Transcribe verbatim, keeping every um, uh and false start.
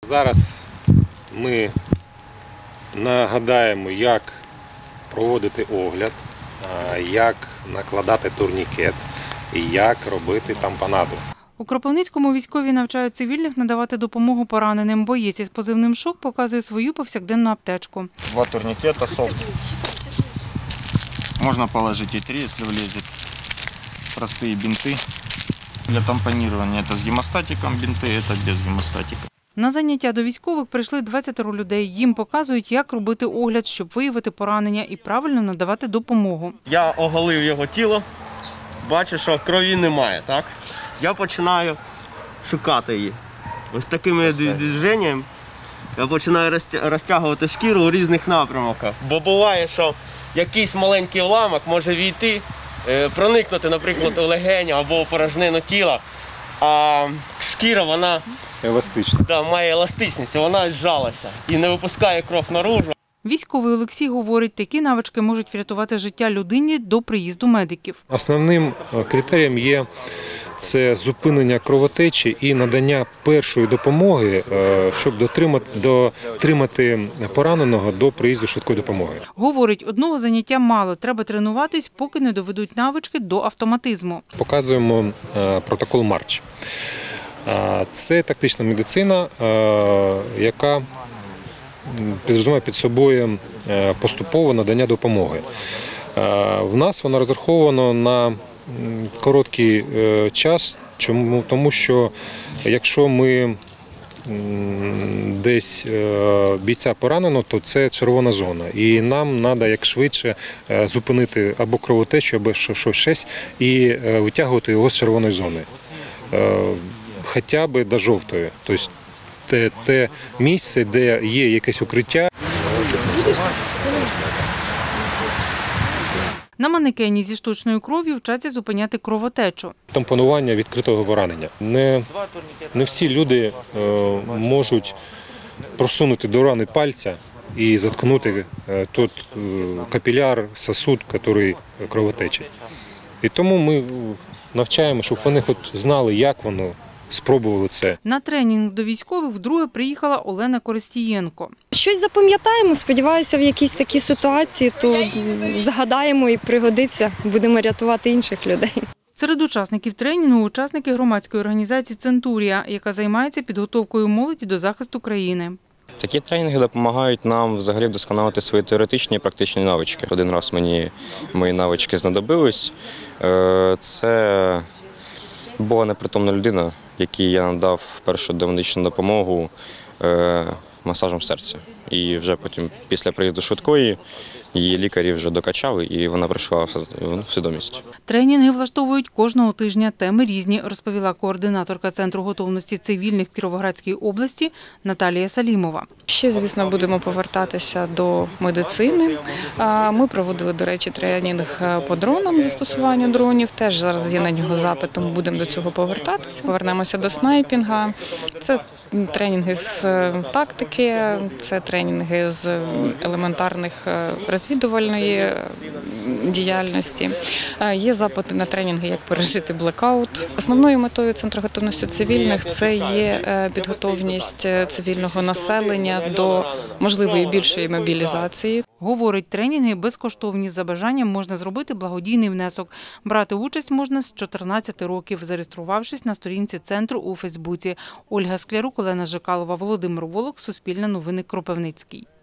Зараз ми нагадаємо, як проводити огляд, як накладати турнікет і як робити тампонаду. У Кропивницькому військові навчають цивільних надавати допомогу пораненим. Боєць із позивним «Шок» показує свою повсякденну аптечку. Два турникета, софт. Можно положить и три, если влезет. Простые бинты. Для тампонирования это с гемостатиком бинты, это без гемостатика. На заняття до військових прийшли двадцятеро людей. Їм показують, як робити огляд, щоб виявити поранення і правильно надавати допомогу. Я оголив його тіло, бачу, що крові немає, так? Я починаю шукати її. Ось такими движеннями я починаю розтягувати шкіру у різних напрямках. Бо буває, що якийсь маленький уламок може війти, проникнути, наприклад, у легені або у порожнину тіла, а шкіра, вона Еластична. Да, має еластичність, вона зжалася і не випускає кров наружу. Військовий Олексій говорить, такі навички можуть врятувати життя людині до приїзду медиків. Основним критерієм є це зупинення кровотечі і надання першої допомоги, щоб дотримати пораненого до приїзду швидкої допомоги. Говорить, одного заняття мало, треба тренуватись, поки не доведуть навички до автоматизму. Показуємо протокол Марч. Це тактична медицина, яка підрозуміє під собою поступове надання допомоги. В нас вона розрахована на короткий час, чому? Тому що якщо ми десь бійця поранено, то це червона зона. І нам треба як швидше зупинити або кровотечу, або щось щось, і витягувати його з червоної зони. Хоча б до жовтої. Тобто те, те місце, де є якесь укриття. На манекені зі штучною кров'ю вчаться зупиняти кровотечу. Тампонування відкритого поранення. Не, не всі люди е, можуть просунути до рани пальця і заткнути е, той е, капіляр, сосуд, який кровотечить. І тому ми навчаємо, щоб вони хоч знали, як воно. Спробували це. На тренінг до військових вдруге приїхала Олена Коростієнко. Щось запам'ятаємо, сподіваюся, в якійсь такій ситуації, то згадаємо і пригодиться, будемо рятувати інших людей. Серед учасників тренінгу – учасники громадської організації «Центурія», яка займається підготовкою молоді до захисту країни. Такі тренінги допомагають нам взагалі вдосконалити свої теоретичні і практичні навички. Один раз мені мої навички знадобились. Це була непритомна людина, якій я надав першу домедичну допомогу масажем серця. І вже потім, після приїзду швидкої, її лікарі вже докачали, і вона прийшла в свідомість. Тренінги влаштовують кожного тижня, теми різні, розповіла координаторка Центру готовності цивільних в Кіровоградській області Наталія Салімова. Ще, звісно, будемо повертатися до медицини. Ми проводили, до речі, тренінг по дронам, застосуванню дронів. Теж зараз є на нього запит, тому будемо до цього повертатися. Повернемося до снайпінга. Це тренінги з тактики, це тренінги з елементарних розвідувальної діяльності. Є запити на тренінги, як пережити блекаут. Основною метою Центру готовності цивільних – це є підготовність цивільного населення до можливої більшої мобілізації. Говорить, тренінги безкоштовні. За бажанням можна зробити благодійний внесок. Брати участь можна з чотирнадцяти років, зареєструвавшись на сторінці центру у Фейсбуці. Ольга Склярук, Олена Жикалова, Володимир Волок, Суспільне новини, Кропивницький.